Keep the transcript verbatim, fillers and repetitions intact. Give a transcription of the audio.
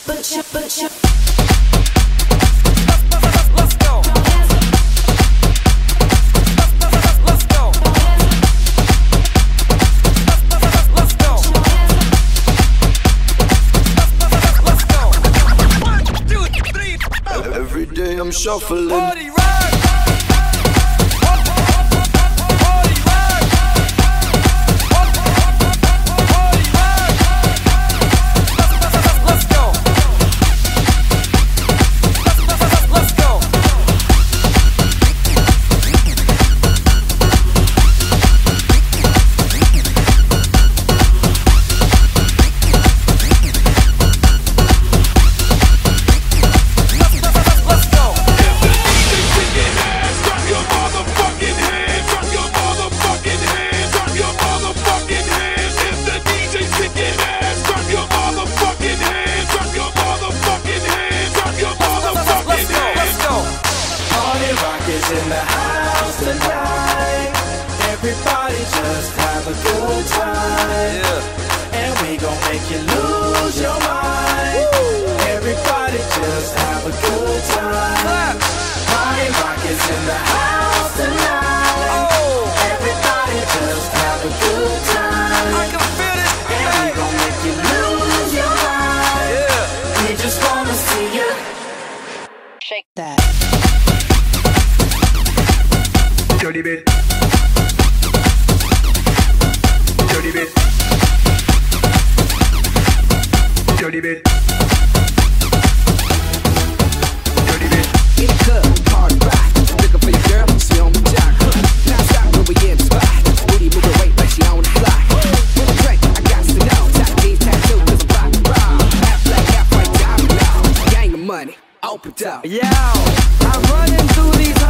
butcha, butcha. Let's go. Let's go. Let's go. Let's go. One, two, three, four. Every day I'm shuffling. Party rock. In the house tonight, everybody just have a good time, yeah. And we gon' make you lose your mind. Woo. Everybody just have a good time. Party rock is in the house tonight. Oh. Everybody just have a good time. I can feel it. And hey. We gon' make you lose your mind, yeah. We just wanna see you shake that. Dirty bit. Dirty bit. Dirty bit. Dirty bit. In the club, hard rock. Looking for your girl, she on the jock. Now stop when we in the spot. Booty moving weight like she on the fly. With a drink, I got to know. Top these tattoo, cause I'm rock and roll. Half black, half white, diamond now. Gang of money, open up. Yo, I'm running through these